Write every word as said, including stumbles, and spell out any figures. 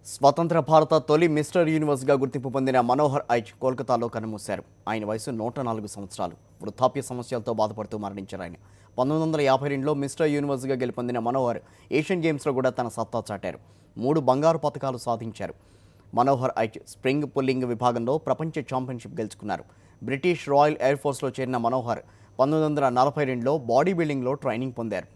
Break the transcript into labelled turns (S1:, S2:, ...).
S1: స్వతంత్ర భారత తొలి మిస్టర్ యూనివర్స్గా గుర్తింపు పొందిన మనోహర్ ఐచ్ కోల్కతాలో కన్నుమూశారు. ఆయన వయసు నూట నాలుగు సంవత్సరాలు. వృద్ధాప్య సమస్యలతో బాధపడుతూ మరణించారు ఆయన. పంతొమ్మిది వందల యాభై రెండులో మిస్టర్ యూనివర్స్గా గెలుపొందిన మనోహర్ ఏషియన్ గేమ్స్లో కూడా తన సత్తా చాటారు. మూడు బంగారు పతకాలు సాధించారు. మనోహర్ ఐచ్ స్ప్రింగ్ పుల్లింగ్ విభాగంలో ప్రపంచ ఛాంపియన్షిప్ గెలుచుకున్నారు. బ్రిటిష్ రాయల్ ఎయిర్ ఫోర్స్లో చేరిన మనోహర్ పంతొమ్మిది వందల నలభై రెండులో బాడీ బిల్డింగ్లో ట్రైనింగ్ పొందారు.